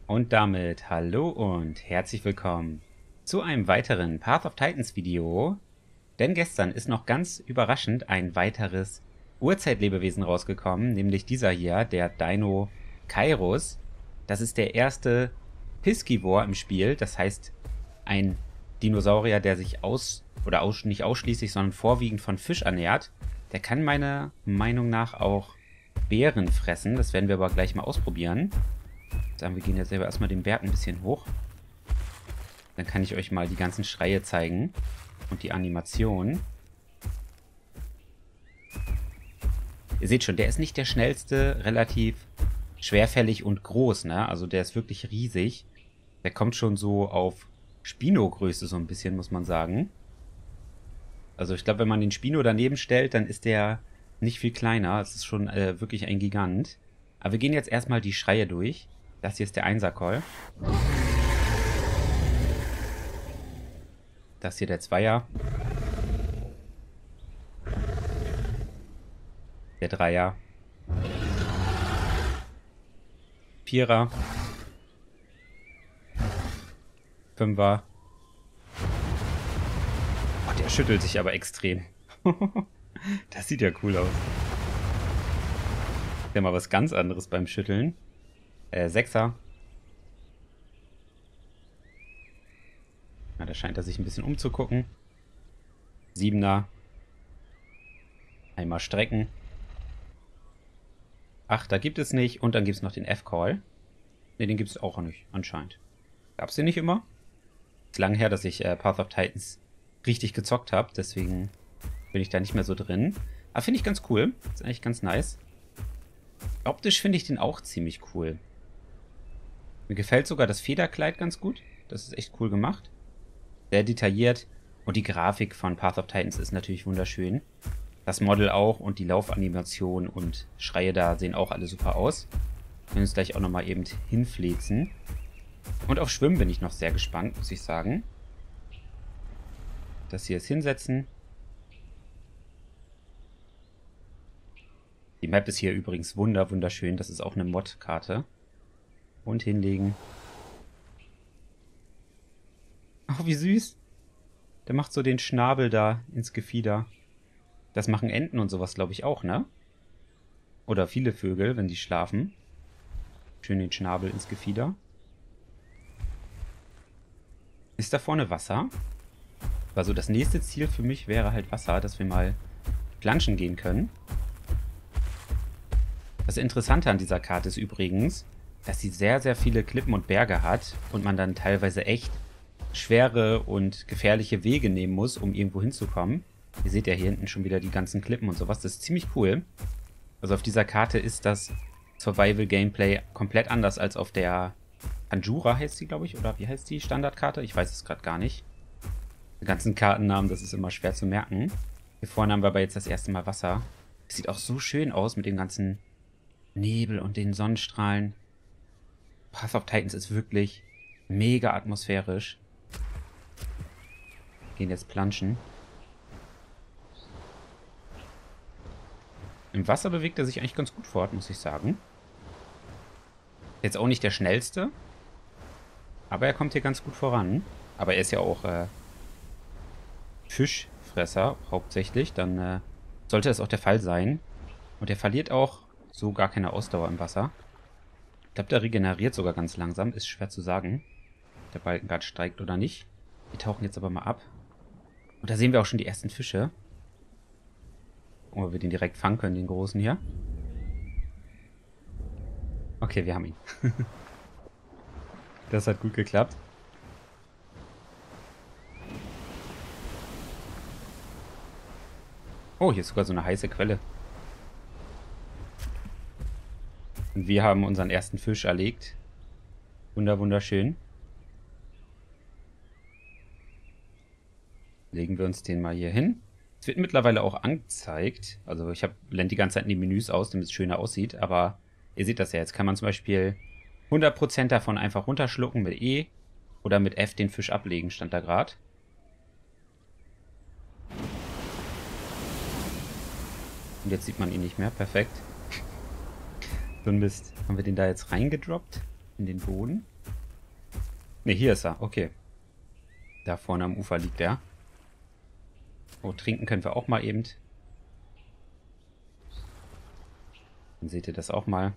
Und damit hallo und herzlich willkommen zu einem weiteren Path of Titans Video. Denn gestern ist noch ganz überraschend ein weiteres Urzeitlebewesen rausgekommen, nämlich dieser hier, der Dino Kairos. Das ist der erste Piscivore im Spiel, das heißt ein Dinosaurier, der sich nicht ausschließlich, sondern vorwiegend von Fisch ernährt. Der kann meiner Meinung nach auch Beeren fressen, das werden wir aber gleich mal ausprobieren. Sagen wir gehen jetzt selber erstmal den Berg ein bisschen hoch. Dann kann ich euch mal die ganzen Schreie zeigen und die Animation. Ihr seht schon, der ist nicht der schnellste, relativ schwerfällig und groß, ne? Also der ist wirklich riesig. Der kommt schon so auf Spino-Größe so ein bisschen, muss man sagen. Also ich glaube, wenn man den Spino daneben stellt, dann ist der nicht viel kleiner. Es ist schon wirklich ein Gigant. Aber wir gehen jetzt erstmal die Schreie durch. Das hier ist der 1er-Call. Das hier der 2er. Der 3er. 4er. 5er. Oh, der schüttelt sich aber extrem. Das sieht ja cool aus. Der mal was ganz anderes beim Schütteln. 6er. Na, da scheint er sich ein bisschen umzugucken. 7er. Einmal strecken. 8er gibt es nicht. Und dann gibt es noch den F-Call. Ne, den gibt es auch nicht, anscheinend. Gab es den nicht immer? Ist lang her, dass ich Path of Titans richtig gezockt habe. Deswegen bin ich da nicht mehr so drin. Aber finde ich ganz cool. Ist eigentlich ganz nice. Optisch finde ich den auch ziemlich cool. Mir gefällt sogar das Federkleid ganz gut. Das ist echt cool gemacht. Sehr detailliert. Und die Grafik von Path of Titans ist natürlich wunderschön. Das Model auch und die Laufanimation und Schreie da sehen auch alle super aus. Wir können uns gleich auch nochmal eben hinflezen. Und auf Schwimmen bin ich noch sehr gespannt, muss ich sagen. Das hier ist hinsetzen. Die Map ist hier übrigens wunderschön. Das ist auch eine Mod-Karte. Und hinlegen. Oh, wie süß. Der macht so den Schnabel da ins Gefieder. Das machen Enten und sowas, glaube ich, auch, ne? Oder viele Vögel, wenn die schlafen. Schön den Schnabel ins Gefieder. Ist da vorne Wasser? Also das nächste Ziel für mich wäre halt Wasser, dass wir mal planschen gehen können. Das Interessante an dieser Karte ist übrigens, dass sie sehr viele Klippen und Berge hat und man dann teilweise echt schwere und gefährliche Wege nehmen muss, um irgendwo hinzukommen. Ihr seht ja hier hinten schon wieder die ganzen Klippen und sowas. Das ist ziemlich cool. Also auf dieser Karte ist das Survival-Gameplay komplett anders als auf der Anjura heißt die, glaube ich. Oder wie heißt die Standardkarte? Ich weiß es gerade gar nicht. Die ganzen Kartennamen, das ist immer schwer zu merken. Hier vorne haben wir aber jetzt das erste Mal Wasser. Das sieht auch so schön aus mit dem ganzen Nebel und den Sonnenstrahlen. Path of Titans ist wirklich mega atmosphärisch. Wir gehen jetzt planschen. Im Wasser bewegt er sich eigentlich ganz gut fort, muss ich sagen. Jetzt auch nicht der schnellste. Aber er kommt hier ganz gut voran. Aber er ist ja auch Fischfresser hauptsächlich. Dann sollte das auch der Fall sein. Und er verliert auch so gar keine Ausdauer im Wasser. Ich glaube, der regeneriert sogar ganz langsam. Ist schwer zu sagen, ob der Balken gerade steigt oder nicht. Die tauchen jetzt aber mal ab. Und da sehen wir auch schon die ersten Fische. Ob wir den direkt fangen können, den großen hier. Okay, wir haben ihn. Das hat gut geklappt. Oh, hier ist sogar so eine heiße Quelle. Und wir haben unseren ersten Fisch erlegt. Wunderschön. Legen wir uns den mal hier hin. Es wird mittlerweile auch angezeigt. Also ich blende die ganze Zeit in die Menüs aus, damit es schöner aussieht. Aber ihr seht das ja. Jetzt kann man zum Beispiel 100% davon einfach runterschlucken mit E. Oder mit F den Fisch ablegen, stand da gerade. Und jetzt sieht man ihn nicht mehr. Perfekt. So ein Mist. Haben wir den da jetzt reingedroppt? In den Boden? Ne, hier ist er. Okay. Da vorne am Ufer liegt er. Oh, trinken können wir auch mal eben. Dann seht ihr das auch mal.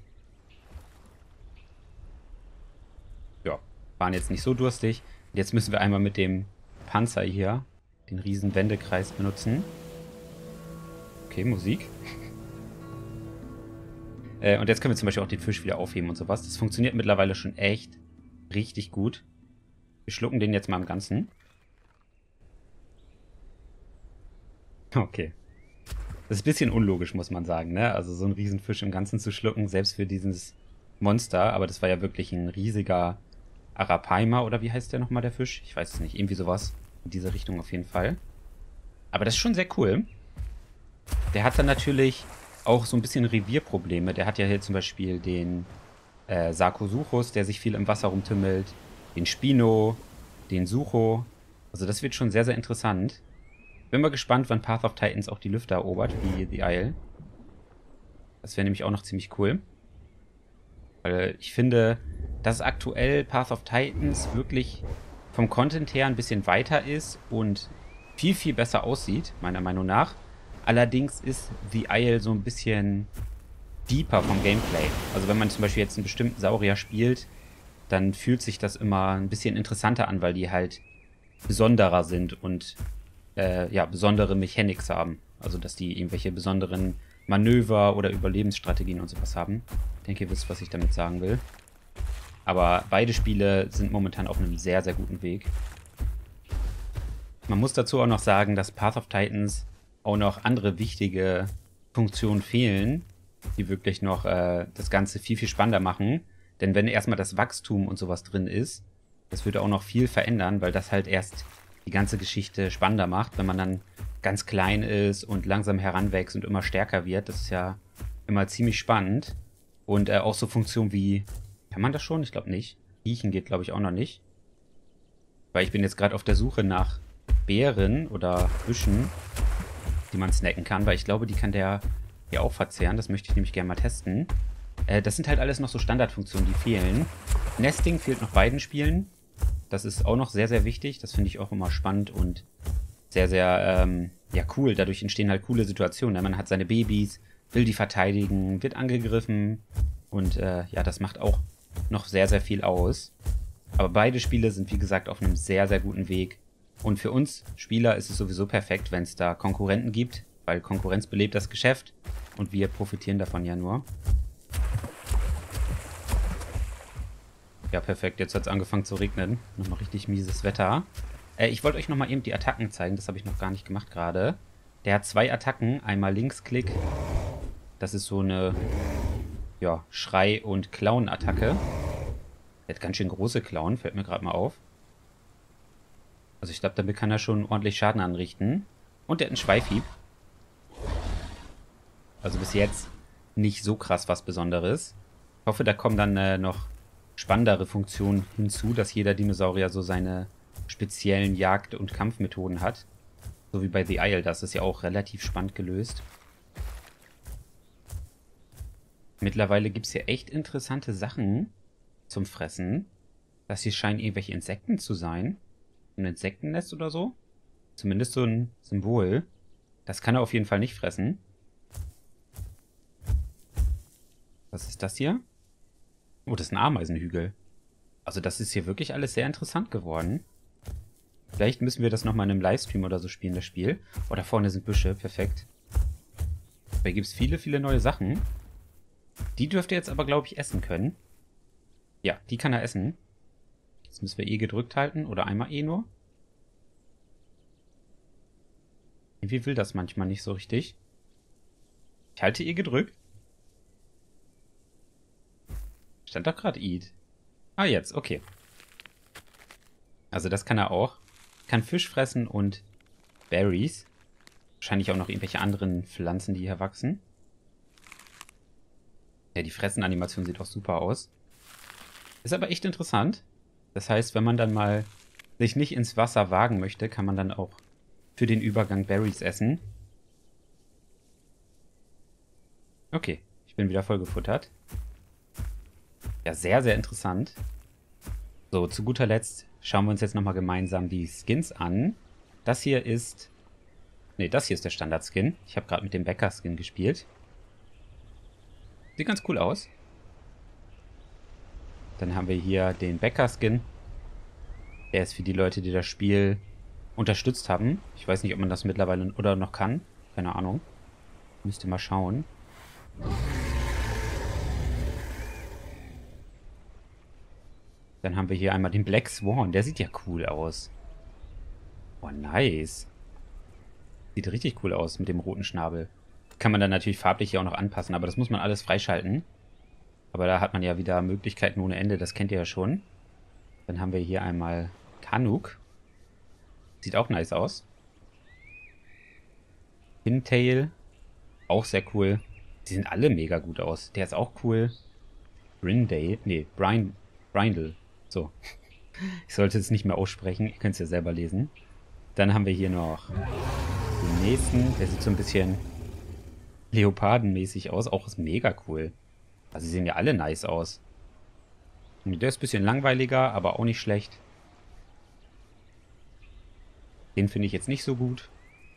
Ja, waren jetzt nicht so durstig. Jetzt müssen wir einmal mit dem Panzer hier den riesen Wendekreis benutzen. Okay, Musik. Und jetzt können wir zum Beispiel auch den Fisch wieder aufheben und sowas. Das funktioniert mittlerweile schon echt richtig gut. Wir schlucken den jetzt mal im Ganzen. Okay. Das ist ein bisschen unlogisch, muss man sagen, ne? Also so einen riesen Fisch im Ganzen zu schlucken, selbst für dieses Monster. Aber das war ja wirklich ein riesiger Arapaima, oder wie heißt der nochmal, der Fisch? Ich weiß es nicht. Irgendwie sowas. In diese Richtung auf jeden Fall. Aber das ist schon sehr cool. Der hat dann natürlich auch so ein bisschen Revierprobleme. Der hat ja hier zum Beispiel den Sarkosuchus, der sich viel im Wasser rumtümmelt. Den Spino, den Sucho. Also das wird schon sehr, sehr interessant. Bin mal gespannt, wann Path of Titans auch die Lüfte erobert, wie The Isle. Das wäre nämlich auch noch ziemlich cool. Weil ich finde, dass aktuell Path of Titans wirklich vom Content her ein bisschen weiter ist und viel, viel besser aussieht, meiner Meinung nach. Allerdings ist The Isle so ein bisschen deeper vom Gameplay. Also wenn man zum Beispiel jetzt einen bestimmten Saurier spielt, dann fühlt sich das immer ein bisschen interessanter an, weil die halt besonderer sind und ja, besondere Mechanics haben. Also dass die irgendwelche besonderen Manöver oder Überlebensstrategien und sowas haben. Ich denke, ihr wisst, was ich damit sagen will. Aber beide Spiele sind momentan auf einem sehr, sehr guten Weg. Man muss dazu auch noch sagen, dass Path of Titans auch noch andere wichtige Funktionen fehlen, die wirklich noch das Ganze viel, viel spannender machen. Denn wenn erstmal das Wachstum und sowas drin ist, das würde auch noch viel verändern, weil das halt erst die ganze Geschichte spannender macht, wenn man dann ganz klein ist und langsam heranwächst und immer stärker wird. Das ist ja immer ziemlich spannend. Und auch so Funktionen wie, kann man das schon? Ich glaube nicht. Riechen geht, glaube ich, auch noch nicht. Weil ich bin jetzt gerade auf der Suche nach Beeren oder Büschen, die man snacken kann, weil ich glaube, die kann der hier auch verzehren. Das möchte ich nämlich gerne mal testen. Das sind halt alles noch so Standardfunktionen, die fehlen. Nesting fehlt noch beiden Spielen. Das ist auch noch sehr, sehr wichtig. Das finde ich auch immer spannend und sehr, sehr ja, cool. Dadurch entstehen halt coole Situationen. Man hat seine Babys, will die verteidigen, wird angegriffen. Und ja, das macht auch noch sehr, sehr viel aus. Aber beide Spiele sind, wie gesagt, auf einem sehr, sehr guten Weg. Und für uns Spieler ist es sowieso perfekt, wenn es da Konkurrenten gibt. Weil Konkurrenz belebt das Geschäft. Und wir profitieren davon ja nur. Ja, perfekt. Jetzt hat es angefangen zu regnen. Nochmal richtig mieses Wetter. Ich wollte euch nochmal eben die Attacken zeigen. Das habe ich noch gar nicht gemacht gerade. Der hat 2 Attacken. Einmal Linksklick. Das ist so eine ja, Schrei- und Klauen-Attacke. Der hat ganz schön große Klauen. Fällt mir gerade mal auf. Also ich glaube, damit kann er schon ordentlich Schaden anrichten. Und der hat einen Schweifhieb. Also bis jetzt nicht so krass was Besonderes. Ich hoffe, da kommen dann noch spannendere Funktionen hinzu, dass jeder Dinosaurier so seine speziellen Jagd- und Kampfmethoden hat. So wie bei The Isle, das ist ja auch relativ spannend gelöst. Mittlerweile gibt es hier echt interessante Sachen zum Fressen. Das hier scheinen irgendwelche Insekten zu sein. Ein Insektennest oder so. Zumindest so ein Symbol. Das kann er auf jeden Fall nicht fressen. Was ist das hier? Oh, das ist ein Ameisenhügel. Also das ist hier wirklich alles sehr interessant geworden. Vielleicht müssen wir das nochmal in einem Livestream oder so spielen, das Spiel. Oh, da vorne sind Büsche, perfekt. Da gibt es viele, viele neue Sachen. Die dürfte jetzt aber, glaube ich, essen können. Ja, die kann er essen. Jetzt müssen wir E gedrückt halten oder einmal E nur. Irgendwie will das manchmal nicht so richtig. Ich halte E gedrückt. Stand doch gerade Eat. Ah, jetzt, okay. Also das kann er auch. Kann Fisch fressen und Berries. Wahrscheinlich auch noch irgendwelche anderen Pflanzen, die hier wachsen. Ja, die Fressenanimation sieht auch super aus. Ist aber echt interessant. Das heißt, wenn man dann mal sich nicht ins Wasser wagen möchte, kann man dann auch für den Übergang Berries essen. Okay, ich bin wieder voll gefuttert. Ja, sehr, sehr interessant. So, zu guter Letzt schauen wir uns jetzt nochmal gemeinsam die Skins an. Das hier ist... Ne, das hier ist der Standard-Skin. Ich habe gerade mit dem Bäcker-Skin gespielt. Sieht ganz cool aus. Dann haben wir hier den Bäcker-Skin. Der ist für die Leute, die das Spiel unterstützt haben. Ich weiß nicht, ob man das mittlerweile oder noch kann. Keine Ahnung. Müsste mal schauen. Dann haben wir hier einmal den Black Swan. Der sieht ja cool aus. Oh, nice. Sieht richtig cool aus mit dem roten Schnabel. Kann man dann natürlich farblich hier auch noch anpassen, aber das muss man alles freischalten. Aber da hat man ja wieder Möglichkeiten ohne Ende, das kennt ihr ja schon. Dann haben wir hier einmal Kanuk. Sieht auch nice aus. Pintail. Auch sehr cool. Die sehen alle mega gut aus. Der ist auch cool. Brindale. Nee, Brindle. So. Ich sollte es nicht mehr aussprechen. Ihr könnt es ja selber lesen. Dann haben wir hier noch den nächsten. Der sieht so ein bisschen leopardenmäßig aus. Auch ist mega cool. Also sie sehen ja alle nice aus. Und der ist ein bisschen langweiliger, aber auch nicht schlecht. Den finde ich jetzt nicht so gut.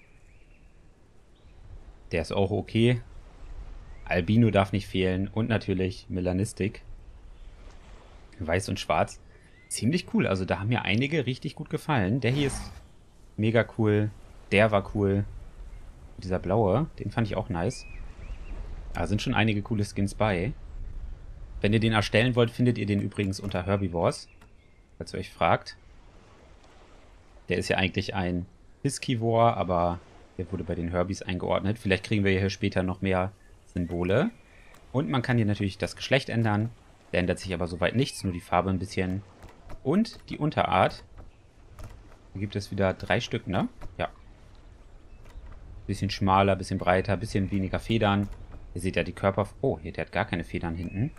Der ist auch okay. Albino darf nicht fehlen. Und natürlich Melanistik. Weiß und schwarz. Ziemlich cool. Also da haben mir einige richtig gut gefallen. Der hier ist mega cool. Der war cool. Dieser blaue, den fand ich auch nice. Da sind schon einige coole Skins bei. Wenn ihr den erstellen wollt, findet ihr den übrigens unter Herbivores. Falls ihr euch fragt. Der ist ja eigentlich ein Piscivore, aber der wurde bei den Herbies eingeordnet. Vielleicht kriegen wir hier später noch mehr Symbole. Und man kann hier natürlich das Geschlecht ändern. Da ändert sich aber soweit nichts, nur die Farbe ein bisschen. Und die Unterart. Hier gibt es wieder 3 Stück, ne? Ja. Bisschen schmaler, bisschen breiter, bisschen weniger Federn. Ihr seht ja die Körper... Oh, hier, der hat gar keine Federn hinten.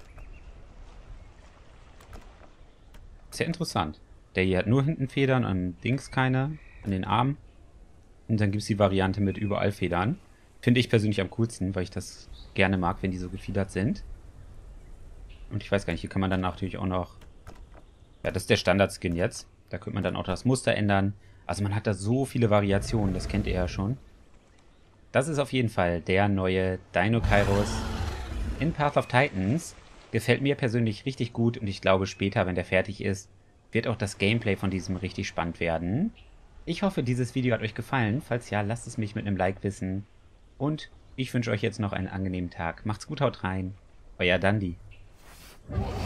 Sehr interessant. Der hier hat nur hinten Federn, an Dings keine, an den Armen. Und dann gibt es die Variante mit überall Federn. Finde ich persönlich am coolsten, weil ich das gerne mag, wenn die so gefiedert sind. Und ich weiß gar nicht, hier kann man dann natürlich auch noch... Ja, das ist der Standard-Skin jetzt. Da könnte man dann auch das Muster ändern. Also man hat da so viele Variationen, das kennt ihr ja schon. Das ist auf jeden Fall der neue Dino-Kairos in Path of Titans. Gefällt mir persönlich richtig gut und ich glaube später, wenn der fertig ist, wird auch das Gameplay von diesem richtig spannend werden. Ich hoffe, dieses Video hat euch gefallen. Falls ja, lasst es mich mit einem Like wissen. Und ich wünsche euch jetzt noch einen angenehmen Tag. Macht's gut, haut rein. Euer Dandi.